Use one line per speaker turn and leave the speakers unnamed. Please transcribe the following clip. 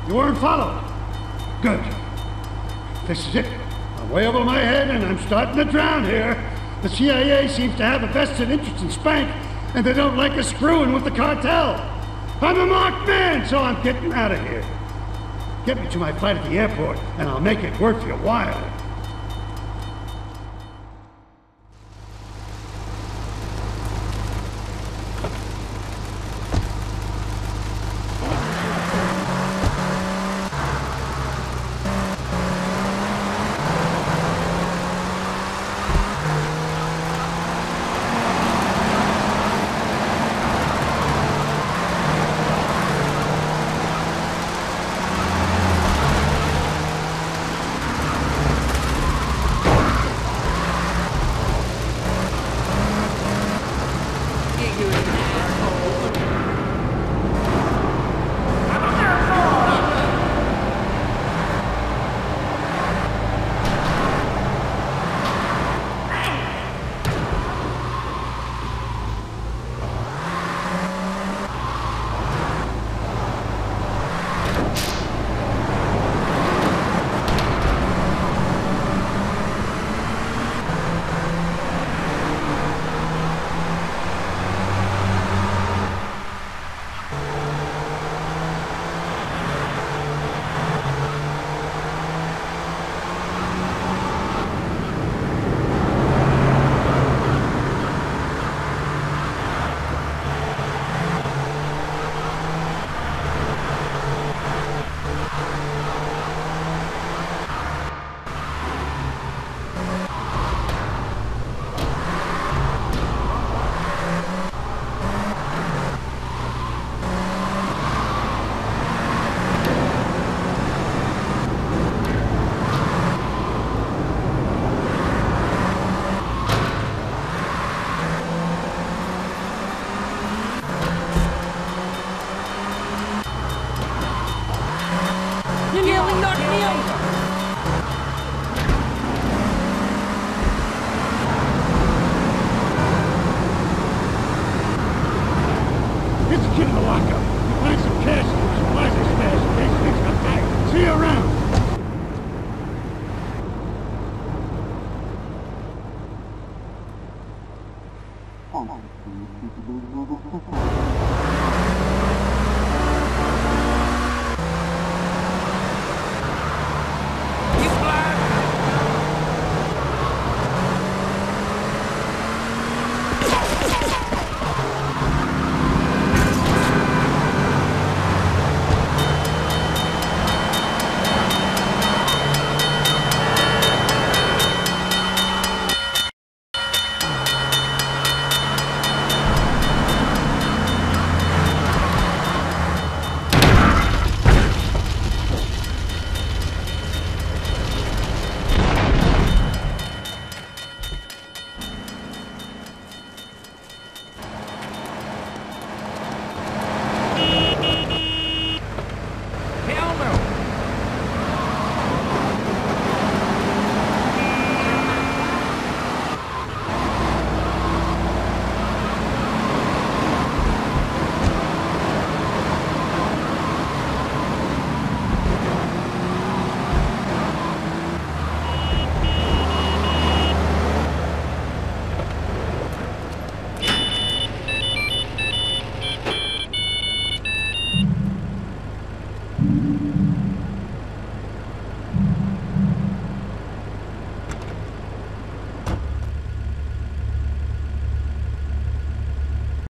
You weren't followed. Good. This is it. I'm way over my head and I'm starting to drown here. The CIA seems to have a vested interest in Spank, and they don't like us screwing with the cartel. I'm a marked man, so I'm getting out of here. Get me to my flight at the airport, and I'll make it worth your while. Get the kid in the lockup. Find some cash and supplies I stashed in case things got tight. See you around.